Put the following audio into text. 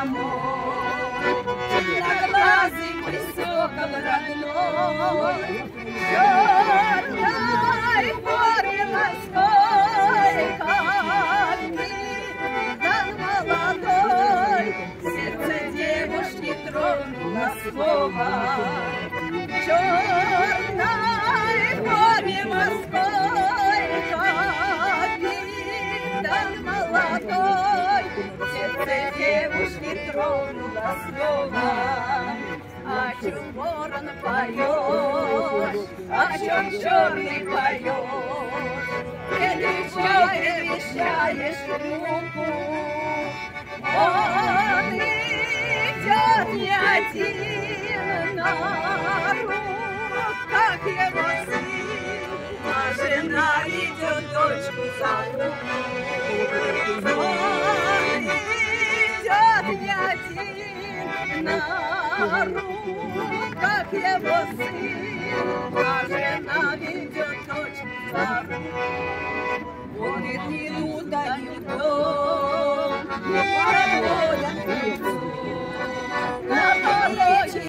домой. Черноглазый мой сокол родной, черной море морской, капитан молодой, сердце девушки тронуло слово. Черной море морской, капитан молодой, сердце девушки тронуло слово. О чем ворон поешь, о чем черный поешь, предвещаешь внуку. Он идет не один на руках его сын, а жена ведет дочку за руку. Он идет не один на руках его сын, а жена ведет дочку за руку.